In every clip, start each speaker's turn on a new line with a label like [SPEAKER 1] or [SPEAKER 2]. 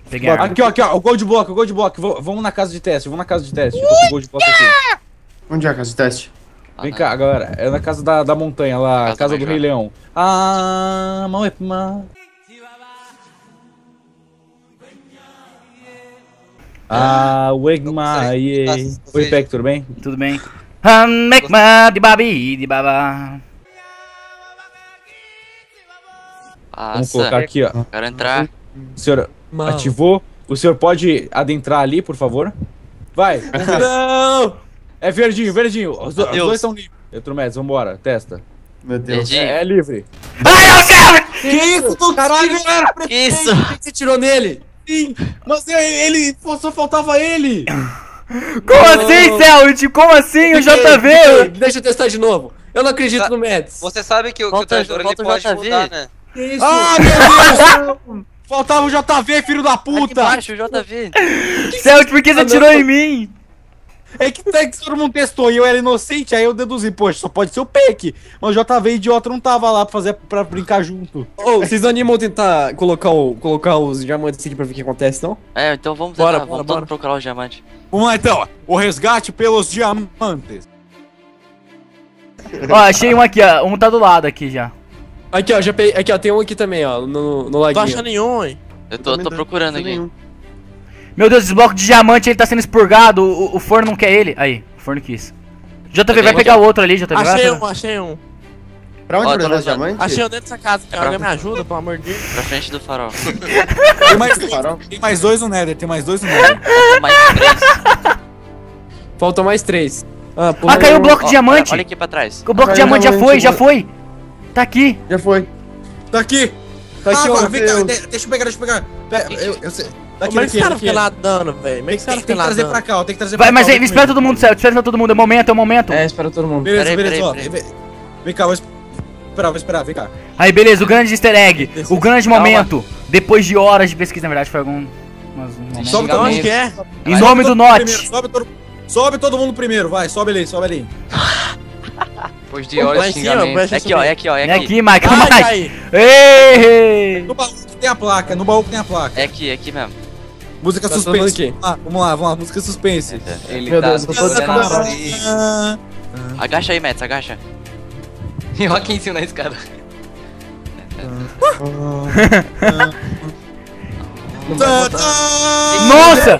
[SPEAKER 1] Peguei a arma.
[SPEAKER 2] Aqui, ó, o Gold Block, o Gold Block. Vamos na casa de teste, vamos na casa de teste. Eu tô com o Gold Block aqui.
[SPEAKER 3] Onde é a casa de teste?
[SPEAKER 2] Vem cá, galera. É na casa da montanha lá, casa do Rei Leão. Wegma, yeah. Oi, Peck, tudo bem?
[SPEAKER 1] Tudo bem? De babi, de baba.
[SPEAKER 2] Vamos colocar aqui, ó.
[SPEAKER 4] Quero entrar.
[SPEAKER 2] O senhor ativou. O senhor pode adentrar ali, por favor? Vai.
[SPEAKER 5] Não!
[SPEAKER 2] É verdinho, verdinho. Os dois estão livres. Eutromedes, vambora. Testa.
[SPEAKER 3] Meu Deus.
[SPEAKER 2] É livre.
[SPEAKER 1] Ai, eu quero!
[SPEAKER 5] Que isso, do caralho, cara?
[SPEAKER 4] Que isso?
[SPEAKER 5] Por que você tirou nele?
[SPEAKER 2] Sim, mas ele só faltava ele.
[SPEAKER 1] Como assim, Celt? Como assim, o JV?
[SPEAKER 5] Deixa eu testar de novo. Eu não acredito no Mads.
[SPEAKER 4] Você sabe que o traidor ele
[SPEAKER 6] volta o
[SPEAKER 4] pode
[SPEAKER 6] JV.
[SPEAKER 4] mudar, né?
[SPEAKER 5] Que isso?
[SPEAKER 2] Meu Deus! Faltava o JV, filho da
[SPEAKER 6] Aqui
[SPEAKER 2] puta!
[SPEAKER 6] embaixo, o JV.
[SPEAKER 1] Celt, por que você atirou em mim?
[SPEAKER 2] É que todo mundo testou e eu era inocente, aí eu deduzi, poxa, só pode ser o Peck. Mas o JV idiota não tava lá pra brincar junto.
[SPEAKER 5] Ô, vocês não animam tentar colocar os diamantes aqui pra ver o que acontece, não?
[SPEAKER 6] É, então vamos
[SPEAKER 5] Bora,
[SPEAKER 6] tentar,
[SPEAKER 5] bora,
[SPEAKER 6] vamos
[SPEAKER 5] bora.
[SPEAKER 6] todo procurar o diamante.
[SPEAKER 2] Vamos lá então, o resgate pelos diamantes.
[SPEAKER 1] Ó, achei um aqui, ó. Um tá do lado aqui já.
[SPEAKER 5] Aqui, ó, já peguei. Aqui, ó, tem um aqui também, ó, no
[SPEAKER 7] Não tô
[SPEAKER 5] laguinho.
[SPEAKER 7] achando nenhum, hein?
[SPEAKER 6] Eu tô procurando aqui.
[SPEAKER 1] Meu Deus, esse bloco de diamante, ele tá sendo expurgado. O forno não quer ele. Aí, o forno quis. JV, vai pegar o outro ali, JV.
[SPEAKER 7] Achei um.
[SPEAKER 3] Pra onde
[SPEAKER 6] Ó,
[SPEAKER 3] vai
[SPEAKER 6] tô
[SPEAKER 3] levar os
[SPEAKER 6] levando.
[SPEAKER 3] diamantes?
[SPEAKER 7] Achei um dentro dessa casa.
[SPEAKER 6] pra-
[SPEAKER 7] Alguém me ajuda, pelo amor de Deus.
[SPEAKER 6] Pra frente do farol.
[SPEAKER 2] Tem mais dois no Nether, tem mais dois no Nether.
[SPEAKER 6] Mais 3.
[SPEAKER 5] Faltam mais 3.
[SPEAKER 1] Ah, caiu o bloco de diamante.
[SPEAKER 6] Olha aqui pra trás.
[SPEAKER 1] O bloco de
[SPEAKER 3] Caiu
[SPEAKER 1] diamante já
[SPEAKER 3] diamante,
[SPEAKER 1] foi, já
[SPEAKER 3] agora.
[SPEAKER 1] foi. Tá aqui.
[SPEAKER 3] Já foi.
[SPEAKER 2] Tá aqui.
[SPEAKER 5] Tá aqui, ó.
[SPEAKER 2] Agora, vem cá,
[SPEAKER 3] Deus.
[SPEAKER 2] deixa eu pegar. Eu sei. Daqui,
[SPEAKER 7] Como é que esse cara
[SPEAKER 2] daqui.
[SPEAKER 7] fica nadando, velho? Como é que esse cara
[SPEAKER 2] Tem
[SPEAKER 7] fica
[SPEAKER 2] que trazer
[SPEAKER 7] nadando?
[SPEAKER 2] pra cá, ó, tem que trazer
[SPEAKER 1] Vai,
[SPEAKER 2] pra
[SPEAKER 1] mas
[SPEAKER 2] cá.
[SPEAKER 1] aí, espera todo mundo, Celt. Espera todo mundo. É o momento, é o momento.
[SPEAKER 5] É, espera todo mundo.
[SPEAKER 2] Beleza,
[SPEAKER 6] Peraí,
[SPEAKER 2] beleza, ó.
[SPEAKER 6] peraí.
[SPEAKER 2] Vem cá, vou esperar, vem cá.
[SPEAKER 1] Aí, beleza, o grande easter egg. O grande momento. Depois de horas de pesquisa, na verdade, foi algum...
[SPEAKER 2] Sobe todo
[SPEAKER 7] Onde
[SPEAKER 2] mundo.
[SPEAKER 7] que é?
[SPEAKER 1] Em nome do Note.
[SPEAKER 2] Sobe todo mundo primeiro, vai, sobe ali.
[SPEAKER 4] Depois de horas
[SPEAKER 7] Lá
[SPEAKER 4] de
[SPEAKER 7] em cima,
[SPEAKER 4] xingamento.
[SPEAKER 7] presta
[SPEAKER 6] É aqui, ó, é aqui, ó, é
[SPEAKER 1] É
[SPEAKER 6] aqui.
[SPEAKER 1] aqui, Mike,
[SPEAKER 7] Ai,
[SPEAKER 1] Mike.
[SPEAKER 7] caí.
[SPEAKER 1] Ei!
[SPEAKER 2] No baú que tem a placa,
[SPEAKER 6] É aqui mesmo.
[SPEAKER 2] Música
[SPEAKER 5] Tá todo
[SPEAKER 2] suspense.
[SPEAKER 5] mundo aqui.
[SPEAKER 2] Vamos lá, música suspense.
[SPEAKER 4] Ele
[SPEAKER 5] Meu
[SPEAKER 4] tá
[SPEAKER 5] Deus, eu tô
[SPEAKER 4] desesperado.
[SPEAKER 6] Agacha aí, Mets, agacha.
[SPEAKER 4] E eu aqui em cima na escada.
[SPEAKER 1] Nossa!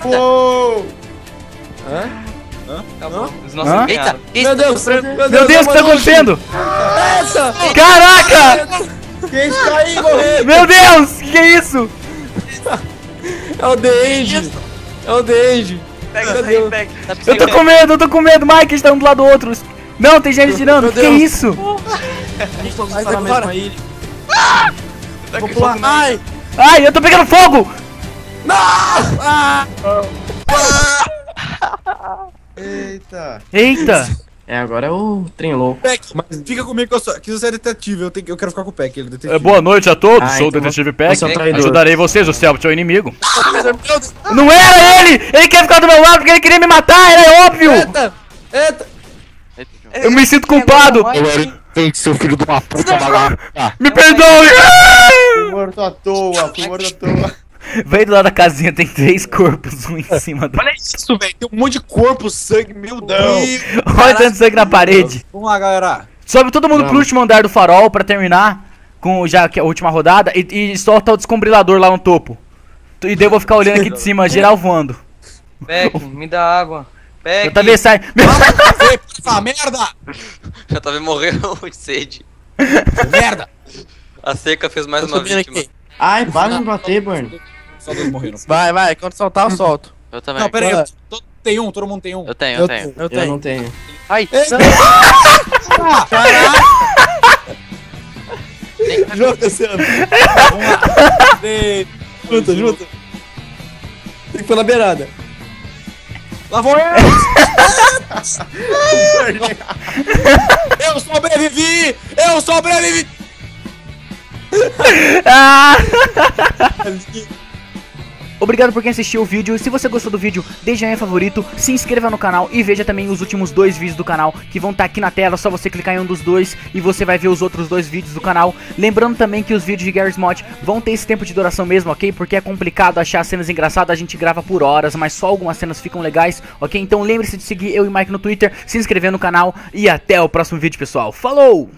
[SPEAKER 4] Acabou. Os nossos
[SPEAKER 1] Hã?
[SPEAKER 4] ganharam.
[SPEAKER 5] Meu Deus,
[SPEAKER 1] Meu Deus, o que tá acontecendo? Caraca!
[SPEAKER 3] Quem está aí, morreu?
[SPEAKER 1] Meu Deus, que é isso?
[SPEAKER 5] É o The End. É o The End.
[SPEAKER 4] Pega isso aí, pega.
[SPEAKER 1] Eu tô com medo, Mike, a gente tá um do lado do outro. Não, tem gente tirando, que é isso?
[SPEAKER 7] Sai agora.
[SPEAKER 4] Vou pular.
[SPEAKER 7] Ai!
[SPEAKER 1] Ai, eu tô pegando fogo!
[SPEAKER 3] Eita.
[SPEAKER 1] Eita!
[SPEAKER 5] É, agora é o trem louco.
[SPEAKER 2] Peck, fica comigo que você é detetive, eu quero ficar com o Peck, ele é detetive.
[SPEAKER 1] Boa noite a todos,
[SPEAKER 5] Ah,
[SPEAKER 1] sou o
[SPEAKER 5] então
[SPEAKER 1] Detetive Peck.
[SPEAKER 5] você é um traidor.
[SPEAKER 1] Ajudarei vocês, o Celpt é o inimigo. Não era ele! Ele quer ficar do meu lado porque ele queria me matar, era óbvio!
[SPEAKER 5] Eita!
[SPEAKER 1] Eu me sinto culpado!
[SPEAKER 3] Vem, seu filho de uma puta babaca.
[SPEAKER 1] Me perdoe!
[SPEAKER 3] Fui morto à toa, fui morto à toa.
[SPEAKER 1] Vem do lado da casinha, tem 3 corpos, um em cima do...
[SPEAKER 2] Olha isso, velho, tem um monte de corpo, sangue, meu Deus.
[SPEAKER 1] Olha tanto sangue na parede.
[SPEAKER 2] Vamos lá, galera.
[SPEAKER 1] Sobe todo mundo pro último andar do farol pra terminar com já que é a última rodada e solta o descombrilador lá no topo. E daí eu vou ficar olhando aqui de cima, geral voando.
[SPEAKER 4] Peck, me dá água. Peck.
[SPEAKER 1] JV sai.
[SPEAKER 2] Essa merda!
[SPEAKER 4] Já tava morrendo de sede.
[SPEAKER 2] Merda!
[SPEAKER 4] A seca fez mais
[SPEAKER 7] Tô
[SPEAKER 4] uma
[SPEAKER 7] subindo
[SPEAKER 4] vítima.
[SPEAKER 7] aqui.
[SPEAKER 3] Ai, para de me bater, Burn.
[SPEAKER 2] Só dois morreram.
[SPEAKER 7] Vai, quando soltar eu solto.
[SPEAKER 6] Eu também.
[SPEAKER 2] Não, pera aí, tem um, todo mundo tem um.
[SPEAKER 6] Eu tenho, eu tenho.
[SPEAKER 7] Eu
[SPEAKER 5] Eu
[SPEAKER 7] tenho.
[SPEAKER 5] não tenho.
[SPEAKER 6] Ai,
[SPEAKER 5] Junta, Luciano.
[SPEAKER 2] Vamos lá.
[SPEAKER 5] Junta, junta. Tem que pôr na beirada.
[SPEAKER 2] Lá vou eu! Eu sobrevivi! Eu sobrevivi!
[SPEAKER 1] Ah! Obrigado por quem assistiu o vídeo. Se você gostou do vídeo, deixa aí favorito, se inscreva no canal e veja também os últimos 2 vídeos do canal que vão estar aqui na tela. Só você clicar em um dos dois e você vai ver os outros 2 vídeos do canal. Lembrando também que os vídeos de Garry's Mod vão ter esse tempo de duração mesmo, ok? Porque é complicado achar cenas engraçadas, a gente grava por horas, mas só algumas cenas ficam legais, ok? Então lembre-se de seguir eu e o Mike no Twitter, se inscrever no canal e até o próximo vídeo, pessoal. Falou!